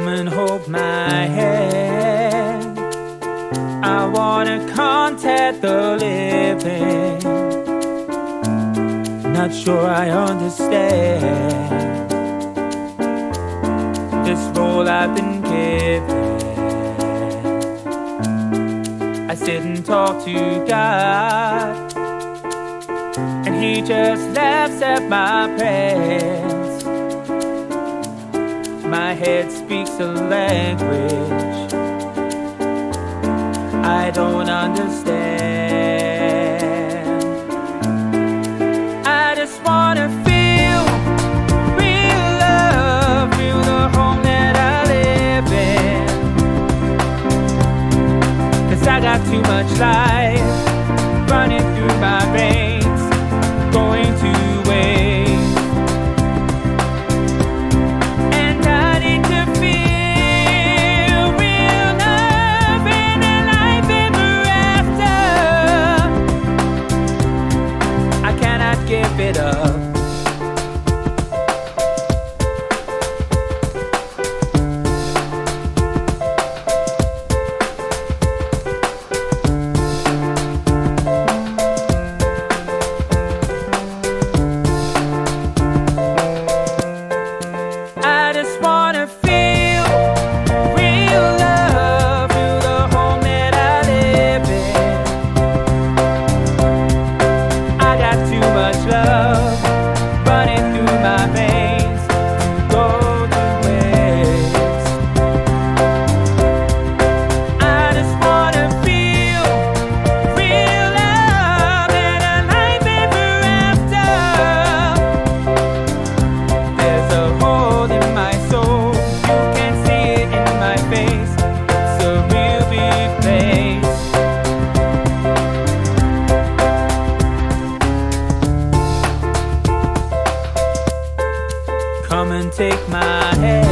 Come and hold my hand. I wanna contact the living. Not sure I understand this role I've been given. I sit and talk to God, and He just laughs at my prayers. My head speaks a language I don't understand. I just wanna feel real love, feel the home that I live in. 'Cause I got too much life running through my veins, going to waste. Give it up. I just wanna feel real love, feel the home that I live in. I got too much love running through my veins to go to waste. I just wanna feel real love and a life ever after. There's a hole in my soul, you can see it in my face. It's a real big place. Come and take my hand.